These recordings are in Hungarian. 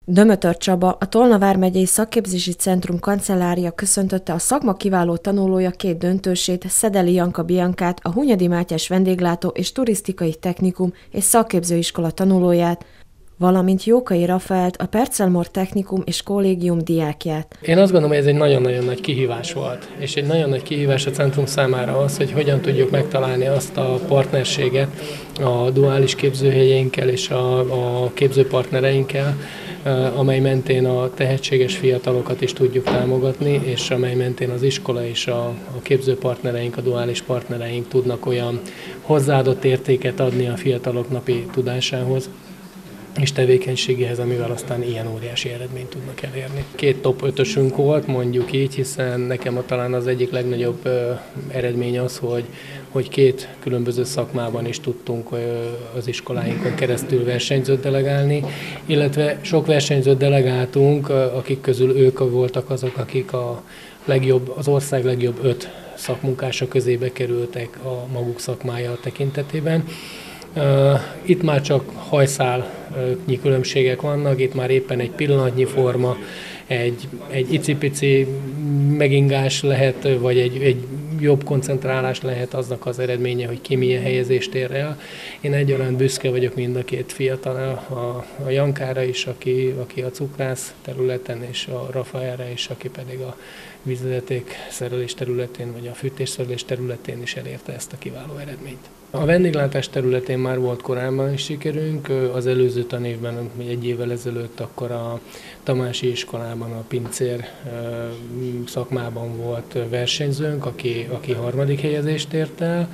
Dömötör Csaba, a Tolna vármegyei szakképzési centrum kancellária köszöntötte a szakma kiváló tanulója két döntősét, Szedeli Janka Biancát, a Hunyadi Mátyás Vendéglátó és Turisztikai Technikum és Szakképzőiskola tanulóját, valamint Jókai Rafaelt, a Percelmor Technikum és Kollégium diákját. Én azt gondolom, hogy ez egy nagyon-nagyon nagy kihívás volt, és egy nagyon nagy kihívás a centrum számára az, hogy hogyan tudjuk megtalálni azt a partnerséget a duális képzőhelyeinkkel és a képzőpartnereinkkel, amely mentén a tehetséges fiatalokat is tudjuk támogatni, és amely mentén az iskola és a képzőpartnereink, a duális partnereink tudnak olyan hozzáadott értéket adni a fiatalok napi tudásához és tevékenységéhez, amivel aztán ilyen óriási eredményt tudnak elérni. Két top 5-ösünk volt, mondjuk így, hiszen nekem talán az egyik legnagyobb eredmény az, hogy két különböző szakmában is tudtunk az iskoláinkon keresztül versenyzőt delegálni, illetve sok versenyzőt delegáltunk, akik közül ők voltak azok, akik az ország legjobb 5 szakmunkása közébe kerültek a maguk szakmája tekintetében. Itt már csak hajszálnyi különbségek vannak, itt már éppen egy pillanatnyi forma, egy icipici megingás lehet, vagy egy jobb koncentrálás lehet aznak az eredménye, hogy ki milyen helyezést ér el. Én egyaránt büszke vagyok mind a két fiatal, a Jankára is, aki a cukrász területen, és a Rafaelra is, aki pedig a vízvezeték szerelés területén, vagy a fűtésszerelés területén is elérte ezt a kiváló eredményt. A vendéglátás területén már volt korábban is sikerünk, az előző tanévben, egy évvel ezelőtt akkor a Tamási iskolában, a pincér szakmában volt versenyzőnk, aki harmadik helyezést ért el.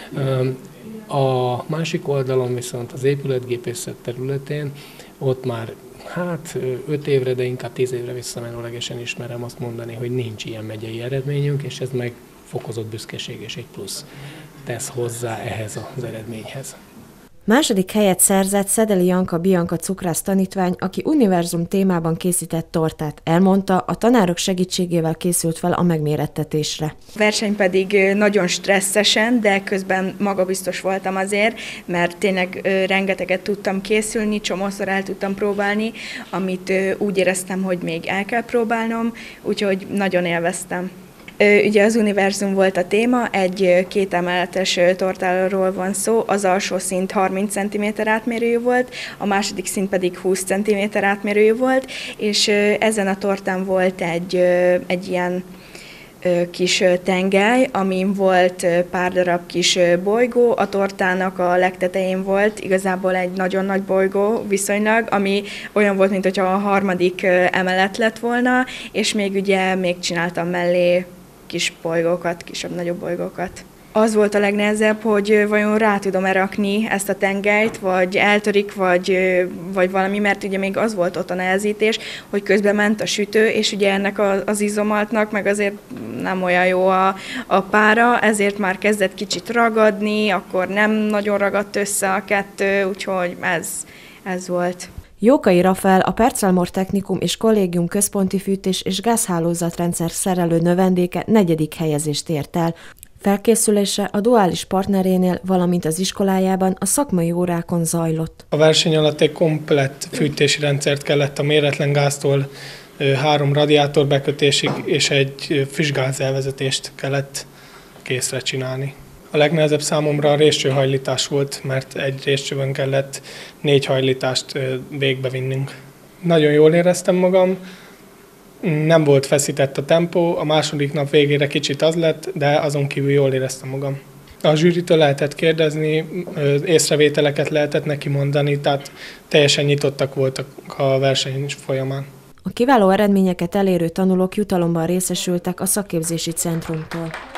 A másik oldalon viszont az épületgépészet területén ott már 5 évre, de inkább 10 évre visszamenőlegesen ismerem azt mondani, hogy nincs ilyen megyei eredményünk, és ez meg fokozott büszkeség és egy plusz tesz hozzá ehhez az eredményhez. Második helyet szerzett Szedeli Janka Bianca cukrász tanítvány, aki univerzum témában készített tortát. Elmondta, a tanárok segítségével készült fel a megmérettetésre. A verseny pedig nagyon stresszesen, de közben magabiztos voltam azért, mert tényleg rengeteget tudtam készülni, csomószor el tudtam próbálni, amit úgy éreztem, hogy még el kell próbálnom, úgyhogy nagyon élveztem. Ugye az univerzum volt a téma, egy 2 emeletes tortáról van szó, az alsó szint 30 cm átmérőjű volt, a második szint pedig 20 cm átmérőjű volt, és ezen a tortán volt egy ilyen kis tengely, amin volt pár darab kis bolygó, a tortának a legtetején volt igazából egy nagyon nagy bolygó viszonylag, ami olyan volt, mintha a harmadik emelet lett volna, és még csináltam mellé kis bolygókat, kisebb-nagyobb bolygókat. Az volt a legnehezebb, hogy vajon rá tudom-e rakni ezt a tengelyt, vagy eltörik, vagy valami, mert ugye még az volt ott a nehezítés, hogy közben ment a sütő, és ugye ennek az izomaltnak meg azért nem olyan jó a pára, ezért már kezdett kicsit ragadni, akkor nem nagyon ragadt össze a kettő, úgyhogy ez volt. Jókai Rafael, a Percelmor Technikum és Kollégium központi fűtés- és gázhálózatrendszer szerelő növendéke 4. helyezést ért el. Felkészülése a duális partnerénél, valamint az iskolájában a szakmai órákon zajlott. A verseny alatt egy komplett fűtési rendszert kellett a méretlen gáztól 3 radiátor bekötésig és egy füstgáz elvezetést kellett készre csinálni. A legnehezebb számomra a réscsőhajlítás volt, mert egy réscsőben kellett 4 hajlítást végbevinnünk. Nagyon jól éreztem magam, nem volt feszített a tempó, a második nap végére kicsit az lett, de azon kívül jól éreztem magam. A zsűritől lehetett kérdezni, észrevételeket lehetett neki mondani, tehát teljesen nyitottak voltak a verseny folyamán. A kiváló eredményeket elérő tanulók jutalomban részesültek a szakképzési centrumtól.